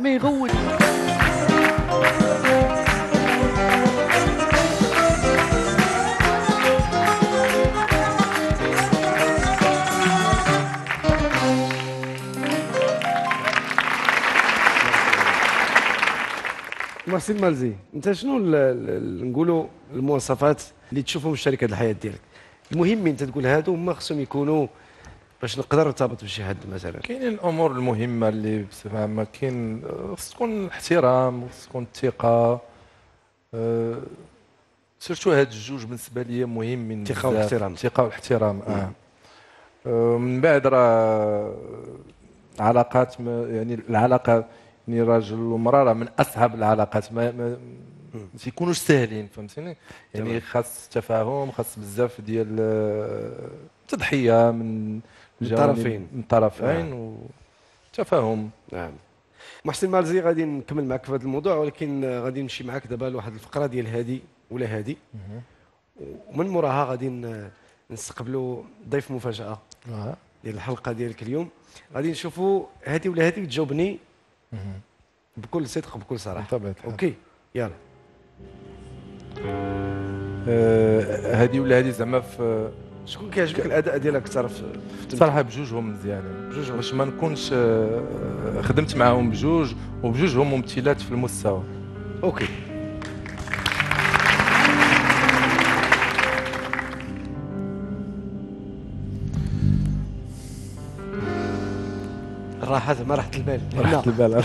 ما يغول. محسن مالزي، انت شنو نقولوا المواصفات اللي تشوفهم في شركه الحياه ديالك؟ المهم انت تقول هادو هما خصهم يكونوا باش نقدر نرتبط بشي حد مثلا. كاينين الامور المهمه اللي بصفه عامه كاين خص تكون الاحترام، خص تكون الثقه. سيرتو هاد الجوج بالنسبه لي مهمين بزاف. الثقه والاحترام. الثقه والاحترام. من بعد راه علاقات يعني العلاقه يعني راجل ومراه راه من اصعب العلاقات، ما تيكونوش ساهلين، فهمتيني؟ يعني خاص تفاهم، خاص بزاف ديال تضحيه من الطرفين. من الطرفين وتفاهم. نعم. محسن مالزي، غادي نكمل معك في هذا الموضوع، ولكن غادي نمشي معك دابا لواحد الفقره ديال هادي ولا هادي، ومن موراها غادي نستقبلوا ضيف مفاجاه ديال الحلقه ديالك اليوم. غادي نشوفوا هادي ولا هادي وتجاوبني بكل صدق وبكل صراحه. بطبيعه الحال. اوكي يلا. هادي ولا هادي زعما في شكون كيعجبك الاداء ديالك اكثر في صراحه بجوجهم مزيانين، بجوجهم. باش ما نكونش خدمت معاهم بجوج وبجوجهم ممثلات في المستوى. اوكي. الراحه زعما راحه البال. راحة البال.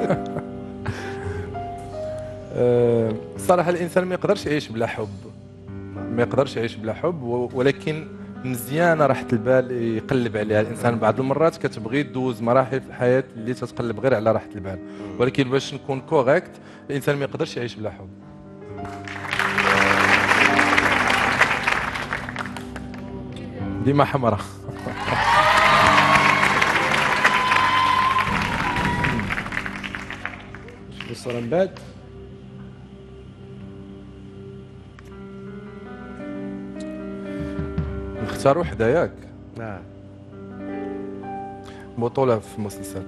الصراحه الانسان ما يقدرش يعيش بلا حب، ما يقدرش يعيش بلا حب، ولكن مزيانه راحه البال يقلب عليها الانسان. بعض المرات كتبغي دوز مراحل في الحياه اللي تتقلب غير على راحه البال، ولكن باش نكون كوريكت الانسان ما يقدرش يعيش بلا حب. ديما حمراء. شوفوا الصوره من بعد. نختار وحده ياك نعم. بطوله في مسلسل.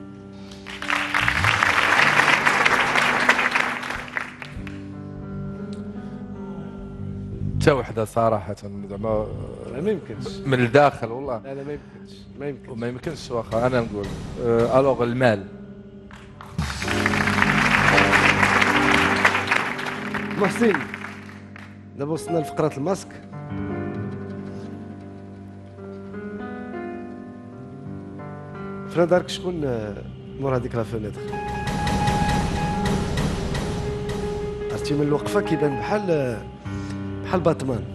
حتى وحده صراحه زعما ما يمكنش من الداخل والله. لا لا، ما يمكنش ما يمكنش ما يمكنش. واخا انا نقول الوغ المال. محسن، دابا وصلنا لفقره الماسك. في نظرك شكون مور هذيك لا فونيتر؟ عرفتي من الوقفه كيبان بحال باتمان.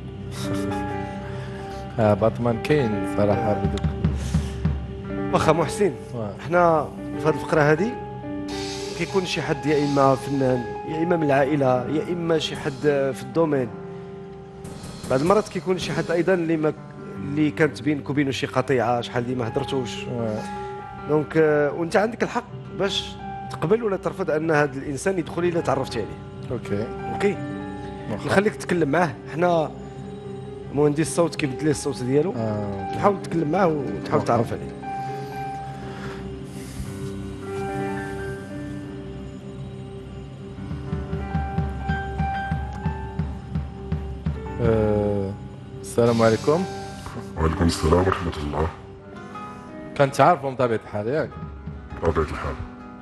باتمان كاين صراحه بدوك. واخا محسن، حنا في هذه الفقره هذه كيكون شي حد يا اما فنان يا اما من العائله يا اما شي حد في الدومين. بعض المرات كيكون شي حد ايضا اللي كانت بينك وبينه شي قطيعه، شحال اللي ما هضرتوش. دونك وانت عندك الحق باش تقبل ولا ترفض ان هذا الانسان يدخل الا تعرفتي عليه. اوكي نخليك تتكلم معاه. حنا مهندس الصوت كيبدل ليه الصوت ديالو. نحاول تتكلم معاه وتحاول تعرف عليه. السلام عليكم. وعليكم السلام ورحمة الله. كنت عارفهم بطبيعة الحال ياك؟ بطبيعة الحال.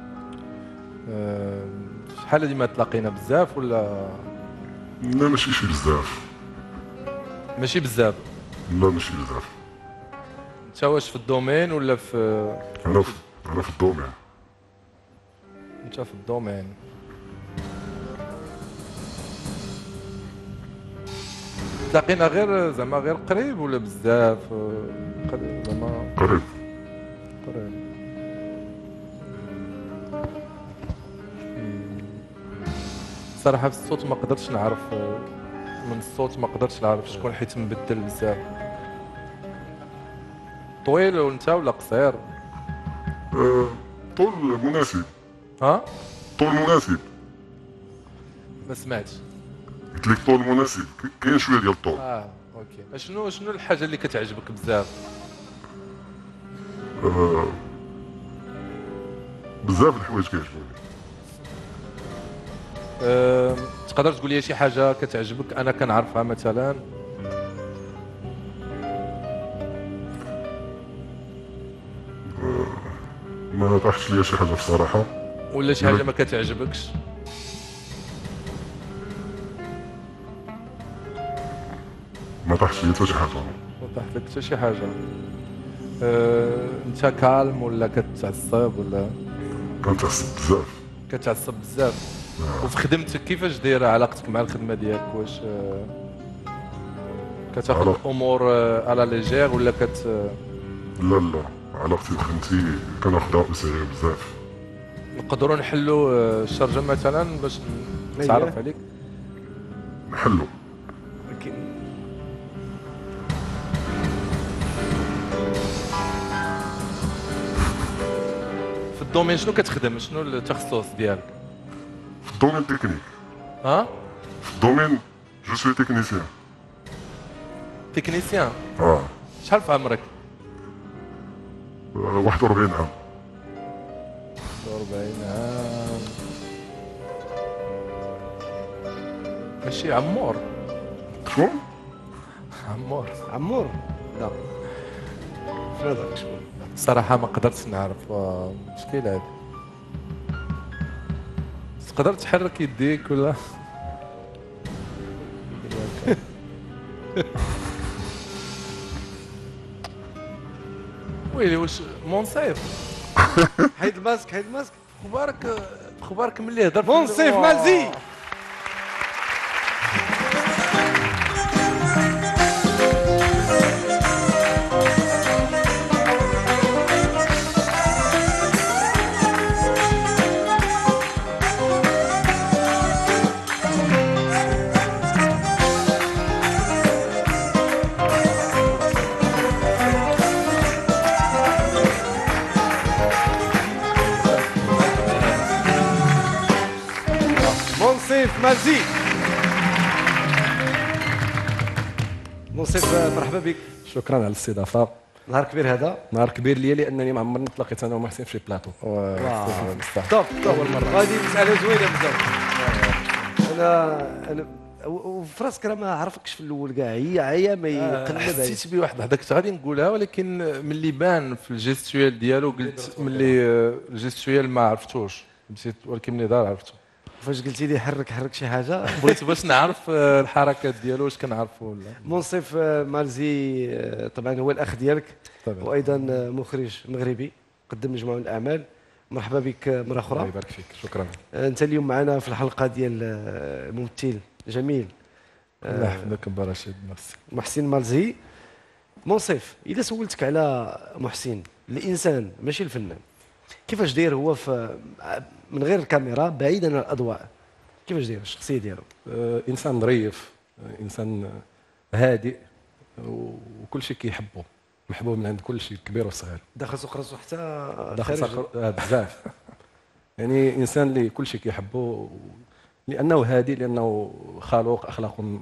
شحال هادي ما تلاقينا بزاف ولا؟ لا ماشي شي بزاف. ماشي بزاف؟ لا ماشي بزاف. انت واش في الدومين ولا في؟ أنا في الدومين. انت في الدومين. تلاقينا غير زعما غير قريب ولا بزاف؟ قريب زعما. قريب. صراحة في الصوت ما قدرتش نعرف، من الصوت ما قدرتش نعرف شكون حيت مبدل بزاف. طويل وانت ولا قصير؟ طول مناسب. طول مناسب. ما سمعتش. قلت لك طول مناسب، كاين شويه ديال الطول. اوكي. شنو الحاجه اللي كتعجبك بزاف؟ بزاف الحوايج كيعجبوني. تقدر تقول لي شي حاجه كتعجبك انا كنعرفها مثلا؟ ما طاحش ليا شي حاجه بصراحه. ولا شي حاجه ما كتعجبكش؟ ما طاحش ليا حتى شي حاجه. ما طاح لك حتى شي حاجه. انت كالم ولا كتعصب ولا؟ كنتعصب بزاف. كتعصب بزاف. وفي خدمتك كيفاش دايره علاقتك مع الخدمه ديالك؟ واش كتاخذ الامور على ليجير ولا لا علاقتي بخدمتي كناخذها بسرعه بزاف. نقدروا نحلوا الشرجه مثلا باش نتعرف عليك؟ نحلو. في الدومين شنو كتخدم؟ شنو التخصص ديالك؟ في الدومين تكنيك. ها؟ في الدومين جو سوي تكنيسيان. تكنيسيان؟ شحال في عمرك؟ 41 عام. 41 عام. ماشي عمور؟ شكون؟ عمور؟ لا في نظرك شكون؟ صراحة ما قدرتش نعرف. مشكلة هادي. تقدر تحرك يديك ولا؟ ويلي واش منصف؟ حيد الماسك اخبارك ملي هضر منصف مالزي. مالزي. منصف مرحبا بك. شكرا على الاستضافه. نهار كبير هذا. نهار كبير ليا لانني ما عمرني تلاقيت انا ومحسن في شي بلاطو. طب اول مره. هذه مساله زوينه بزاف. انا وفي راسك راه ما عرفكش في الاول كاع، هي ما يقلب. حسيت بواحد هذاك غادي نقولها، ولكن ملي بان في الجيستويال ديالو قلت ملي الجيستويال ما عرفتوش نسيت، ولكن ملي دار عرفتو. فاش قلتي لي حرك شي حاجه بغيت باش نعرف الحركات ديالو واش كنعرفوا ولا. منصف مالزي طبعا هو الاخ ديالك وايضا مخرج مغربي قدم مجموعه من الاعمال. مرحبا بك مره اخرى. الله يبارك فيك. شكرا. انت اليوم معنا في الحلقه ديال ممثل جميل. الله يحفظك برشيد. ميرسي. محسن مالزي. منصف، اذا سولتك على محسن الانسان ماشي الفنان، كيفاش داير هو في من غير الكاميرا بعيدا عن الاضواء؟ كيفاش داير الشخصيه ديالو؟ انسان ظريف، انسان هادئ، وكل شيء كيحبه، محبوب من عند كل شيء كبير وصغير. داخل سوق راسو حتى خارج بزاف. يعني انسان اللي كل شيء كيحبه، لانه هادئ، لانه خلوق اخلاقه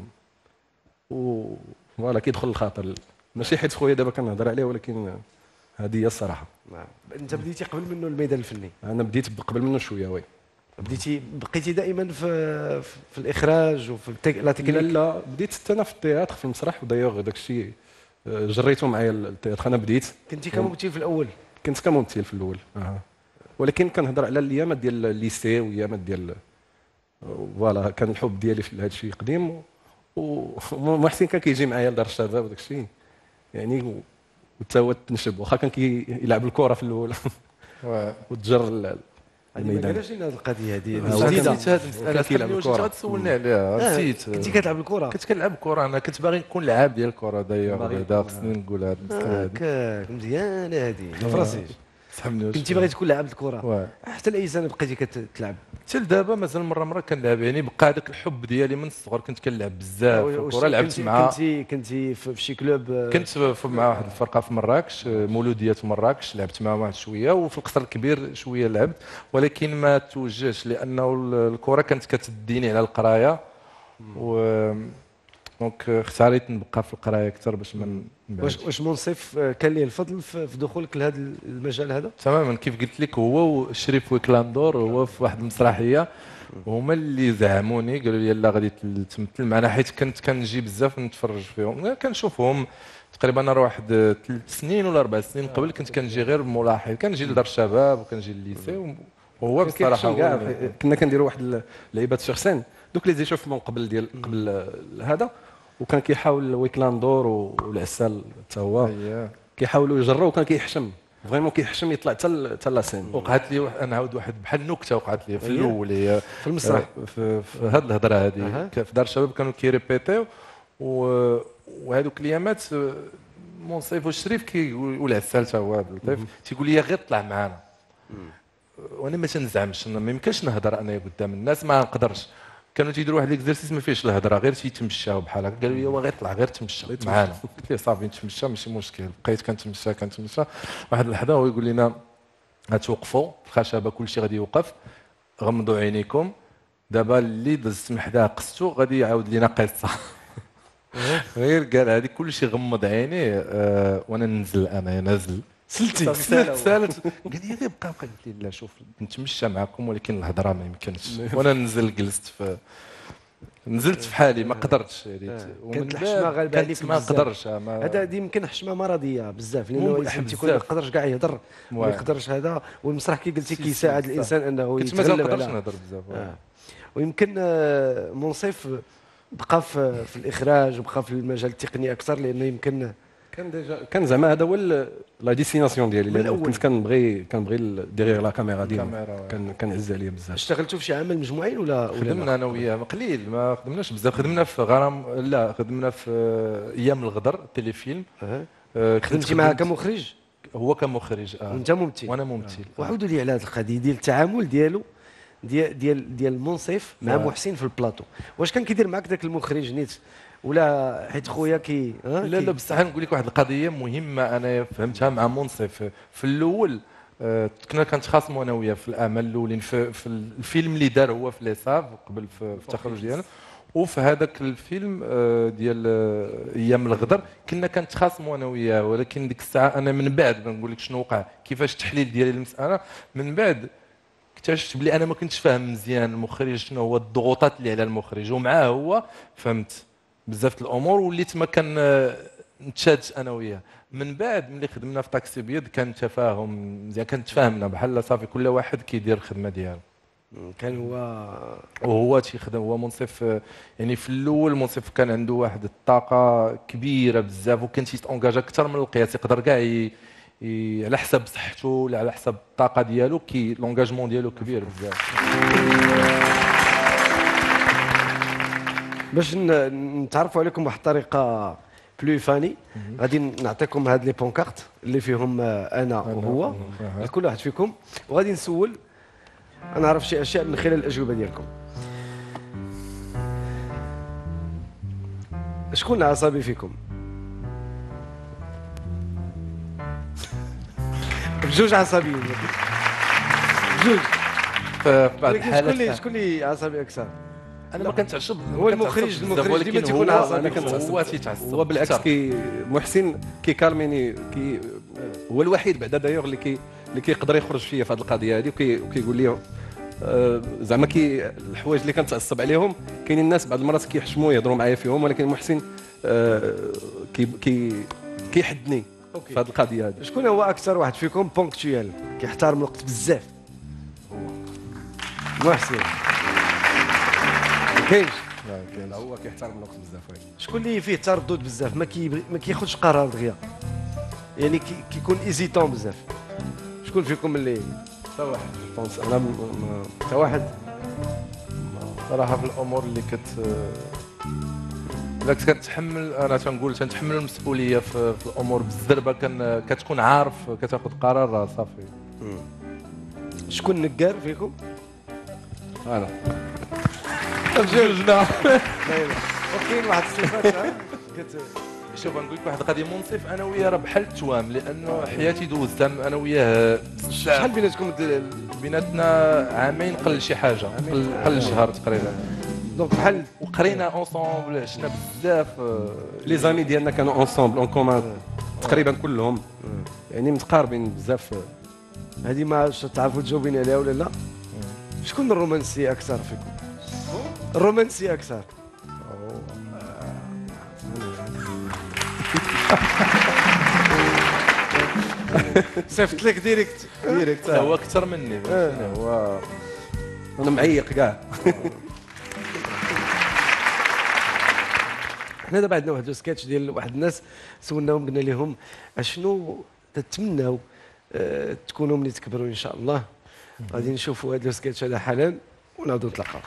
فوالا كيدخل الخاطر. ماشي حيت خويا دابا كنهضر عليه، ولكن هذه هي الصراحه. انت بديتي قبل منه الميدان الفني؟ انا بديت قبل منه شويه. وي بقيتي دائما في الاخراج وفي لا تكنيك؟ لا بديت حتى انا في التياتر في المسرح، ودايوغ داك الشيء جريته معايا التياتر. انا بديت كنتي كممثل في الاول؟ كنت كممثل في الاول ولكن كنهضر على الايامات ديال الليسي وايامات ديال فوالا. كان الحب ديالي في هذا الشيء قديم، ومحسن كان كيجي معايا لدار الشباب وداك الشيء يعني، وتا هو تنشب واخا كان كيلعب الكره في الاول وتجر الميدان. علاش لنا هذه القضيه هذه جديده؟ نسيت هذه المساله، خليني واش تسولني عليها. نسيت. كنت كتلعب الكره؟ كنت كنلعب الكره. انا كنت باغي نكون لعاب ديال الكره دايوغ. هذا خصني نقول هذا هكاك مزيانه هذه فراسي. سحبني. كنتي باغي تكون لاعب الكره حتى لاي سنه بقيتي كتلعب؟ حتى لدابا مازال مره كنلعب. يعني بقى هذاك الحب ديالي من الصغر. كنت كنلعب بزاف في الكره. لعبت مع كنتي في شي كلوب؟ كنت مع واحد الفرقه في مراكش، مولوديه مراكش، لعبت معهم واحد شويه. وفي القصر الكبير شويه لعبت، ولكن ما توجهش لانه الكره كانت كتديني على القرايه دونك اختاريت نبقى في القرايه اكثر باش ما واش منصف كان ليه الفضل في دخولك لهذا المجال هذا؟ تماما كيف قلت لك، هو وشريف ويكلاندور هو في واحد المسرحيه هما اللي زعموني، قالوا لي لا غادي تمثل معنا، حيت كنت كنجي بزاف نتفرج فيهم، كنشوفهم تقريبا انا واحد 3 سنين ولا 4 سنين قبل كنت كنجي غير ملاحظ، كنجي لدار الشباب وكنجي للليسي، وهو بصراحه كنا كنديروا واحد لعيبات شخصين دوك لي زيشوفمون قبل هذا، وكان كيحاول ويكلاندور والعسال حتى هو كيحاولوا يجروا، وكان كيحشم فريمون كيحشم يطلع حتى لاسين. وقعت لي نعاود واحد بحال نكته وقعت لي في الاول، هي في المسرح في هذه الهضره هذه في دار الشباب كانوا كيريبيتيو، وهذوك الايامات منصف والشريف والعسال حتى هو لطيف تيقول لي غير طلع معنا، وانا ما تنزعمش، ما يمكنش نهضر انا قدام الناس، ما نقدرش. كانوا تيديروا واحد ليكزرسيس ما فيهش الهضره، غير تيتمشاو بحال هكا، قالوا لي هو غير طلع غير تمشى معنا، قلت له صافي نتمشى ماشي مشكل، بقيت كنتمشى واحد اللحظه هو يقول لنا غتوقفوا الخشبه كلشي غادي يوقف، غمضوا عينيكم، دابا اللي دزت من حداه قصتو غادي يعاود لنا قصه. غير قال هذه كلشي غمض عينيه، وانا ننزل، انا نازل سالت قال لي غير بقى قلت لي لا شوف نتمشى معكم ولكن الهضره ما يمكنش، وانا نزل جلست نزلت في حالي ما قدرتش، كانت الحشمه غالبه عليك ما قدرش. هذا يمكن حشمه مرضيه بزاف، لانه الانسان تيكون ما يقدرش كاع يهضر، ما يقدرش هذا، والمسرح كي قلتي كيساعد الانسان انه يتغلب على، ما نقدرش نهضر بزاف. ويمكن منصف بقى في الاخراج وبقى في المجال التقني اكثر، لانه يمكن كان زعما هذا هو لا ديستيناسيون ديالي، كنت كنبغي ديغيغ لا كاميرا ديالي، كان عز عليا بزاف. اشتغلتوا في شي عمل مجموعين ولا خدمنا انا وياه قليل، ما خدمناش بزاف، خدمنا في غرام، لا خدمنا في ايام الغدر تيليفيلم. خدمتي معاه كمخرج؟ هو كمخرج وانت ممثل؟ وانا ممثل. وعاودوا لي على هذه القضيه ديال التعامل ديالو ديال منصف مع محسن في البلاطو، واش كان كيدير معك ذاك المخرج نيت ولا حيت خويا لا بصح نقول لك واحد القضيه مهمه انا فهمتها مع منصف في الاول. كنا كنتخاصموا انا وياه في الاعمال الاولين في الفيلم اللي دار هو في ليساف قبل في التخرج ديالو، وفي هذاك الفيلم ديال ايام الغدر كنا كنتخاصموا انا وياه، ولكن ديك الساعه انا من بعد نقول لك شنو وقع، كيفاش التحليل ديالي للمساله من بعد اكتشفت بلي انا ما كنتش فاهم مزيان المخرج شنو هو الضغوطات اللي على المخرج، ومعاه هو فهمت بزاف الامور، وليت ما كان نتشادش انا وياه. من بعد ملي خدمنا في طاكسي بيض كان تفاهم مزيان، كان تفاهمنا بحال صافي كل واحد كيدير الخدمه ديالو. كان وهو تيخدم، هو منصف يعني في الاول منصف كان عنده واحد الطاقه كبيره بزاف، وكان تيتونجاج اكثر من القياس، يقدر كاع على حسب صحته ولا على حسب الطاقه ديالو لونجاجمون ديالو كبير بزاف. باش نتعرفوا عليكم بواحد الطريقه بلو فاني، غادي نعطيكم هاد لي بونكارت اللي فيهم انا وهو لكل واحد فيكم، وغادي نسول انا نعرف شي اشياء من خلال الاجوبه ديالكم. شكون عصبي فيكم؟ بجوج عصبيين، بجوج. بعض الحالات شكون اللي عصبي اكثر؟ انا ما كنتعصب، هو المخرج ديما تيكون عصبي، انا كنتعصب، هو تيتعصب، هو بالعكس محسن كيكالميني، هو الوحيد بعدا دايوغ اللي كيقدر يخرج فيا في هذه القضيه هذه، وكيقول لي زعما الحوايج اللي كنتعصب عليهم كاينين الناس بعض المرات كيحشموا يهضروا معايا فيهم، ولكن محسن كيحدني في هذه القضيه هذه. شكون هو اكثر واحد فيكم بونكتويال كيحترم الوقت بزاف؟ محسن. كاينش؟ لا هو كيحترم الوقت بزاف. شكون اللي فيه تردد بزاف، ما كياخذش قرار دغيا، يعني كيكون ايزيتون بزاف؟ شكون فيكم اللي حتى واحد؟ بونس انا حتى واحد صراحه في الامور اللي الا كنت كتحمل، انا تنتحمل المسؤوليه في الامور بالزربه، كتكون عارف كتاخذ قرار صافي. شكون نقار فيكم؟ انا. بجوجنا. وكاين واحد الصفات شوف نقول لك واحد القضيه، منصف انا وياه راه بحال التوام، لانه حياتي دوزت انا وياه شحال بيناتكم؟ بيناتنا عامين قل شي حاجه، قل شهر تقريبا. دونك بحال قرينا اونصومبل عشنا بزاف لي زامي ديالنا كانوا اونسومبل اون كومان تقريبا كلهم يعني متقاربين بزاف. هذه ما تعرفوا تجاوبين عليها ولا لا؟ شكون الرومانسي اكثر فيكم؟ الرومانسي اكثر. صيفط لك ديريكت هو اكثر مني هو انا معيق كاع. حنا دابا عندنا واحد السكيتش ديال واحد الناس سولناهم قلنا لهم اشنو تتمناو تكونوا ملي تكبروا ان شاء الله. غادي نشوفوا هذا السكيتش هذا حالا ونعاودوا نتلاقاو.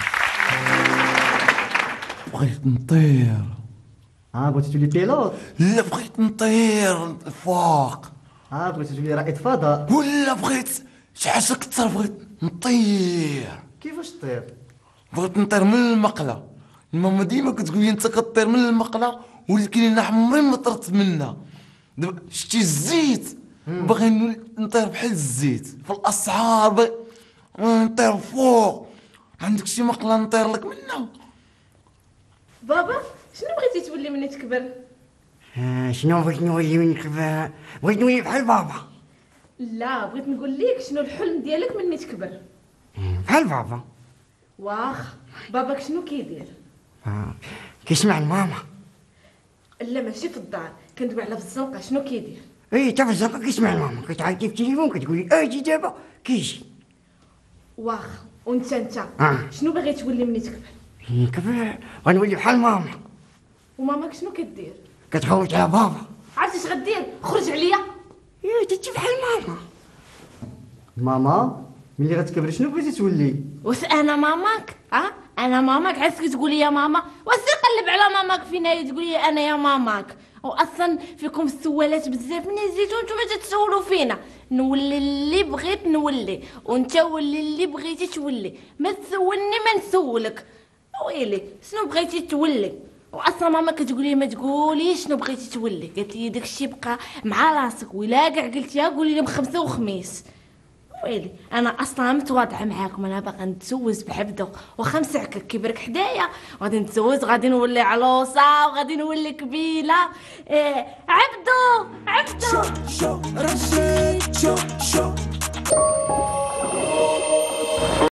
بغيت نطير. بغيتي تولي بيلوت؟ لا بغيت نطير الفوق. بغيتي تولي رائد فضاء؟ ولا بغيت شي حاجه اكثر، بغيت نطير. كيفاش تطير؟ بغيت نطير من المقله. الماما ديما كتقول لي انت كطير من المقله، ولكن انا عمري ما طرت منها. دابا شتي الزيت باغي نطير بحال الزيت في الاسعار، باغي نطير فوق. عندك شي مقله نطير لك منها؟ بابا شنو بغيتي تولي ملي تكبر؟ شنو بغيت نولي من كبر؟ بغيت نولي بحال بابا. لا بغيت نقول لك شنو الحلم ديالك ملي تكبر. بحال بابا. واخ باباك شنو كيدير؟ كيسمع الماما. لا ماشي في الدار، كندوي على في الزنقه شنو كيدير؟ حتى في الزنقه كيسمع الماما، كتعيطي في التليفون كتقول لي اجي دابا كيجي. واخ وانت شنو باغي تولي ملي تكبر؟ نكبر غنولي بحال ماما. وماماك شنو كدير؟ كتخوت على بابا. عرفتي اش غدير؟ خرج عليا. تجي بحال ماما. ماما ملي غتكبري شنو بغيتي تولي؟ واش انا ماماك؟ انا ماماك عرفتك تقولي يا ماما؟ واش قلب على ماماك فينا تقولي انا يا ماماك؟ واصلا فيكم السوالات بزاف من زيتو نتوما تتسولوا فينا. نولي اللي بغيت نولي وانت ولي اللي بغيتي تولي، ما تسولني ما نسولك. ويلي شنو بغيتي تولي؟ واصلا ماما كتقولي ما تقوليش شنو بغيتي تولي، قالت لي داكشي بقى مع راسك، ولا كاع قلتيها قولي لي بخمسه وخميس. ويلي انا اصلا متواضعه معاكم، انا باغا نتزوج بحبدو واخا مسعكك كيبرك حدايا، غادي نتزوج غادي نولي عروسه وغادي نولي كبيله. عبدو